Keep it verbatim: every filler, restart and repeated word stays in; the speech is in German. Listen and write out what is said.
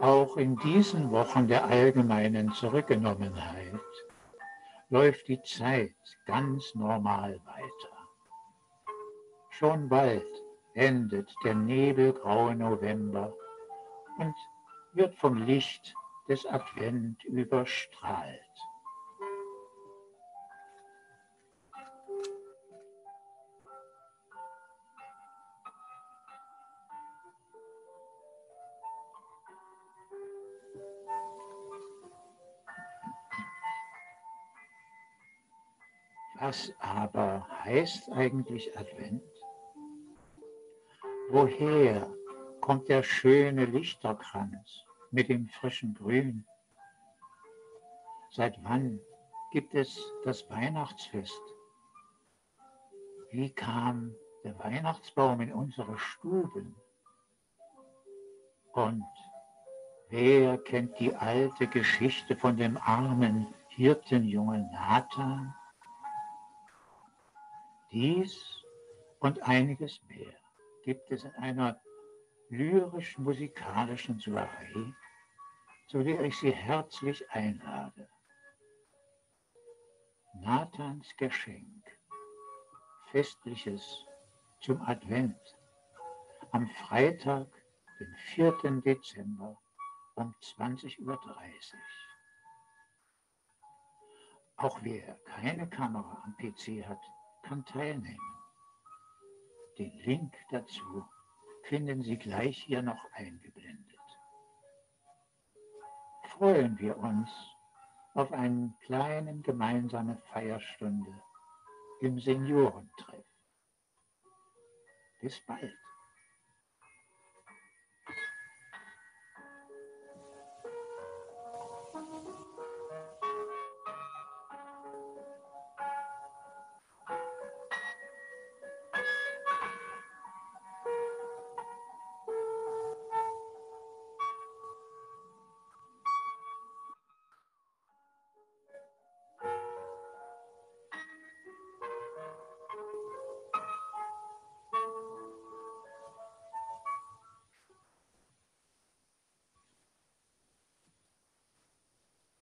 Auch in diesen Wochen der allgemeinen Zurückgenommenheit läuft die Zeit ganz normal weiter. Schon bald endet der nebelgraue November und wird vom Licht des Advent überstrahlt. Was aber heißt eigentlich Advent? Woher kommt der schöne Lichterkranz mit dem frischen Grün? Seit wann gibt es das Weihnachtsfest? Wie kam der Weihnachtsbaum in unsere Stuben? Und wer kennt die alte Geschichte von dem armen Hirtenjungen Nathan? Dies und einiges mehr gibt es in einer lyrisch-musikalischen Soiree, zu der ich Sie herzlich einlade. Nathans Geschenk, Festliches zum Advent, am Freitag, den vierten Dezember um zwanzig Uhr dreißig. Auch wer keine Kamera am P C hat, kann teilnehmen. Den Link dazu finden Sie gleich hier noch eingeblendet. Freuen wir uns auf eine kleine gemeinsame Feierstunde im Seniorentreff. Bis bald.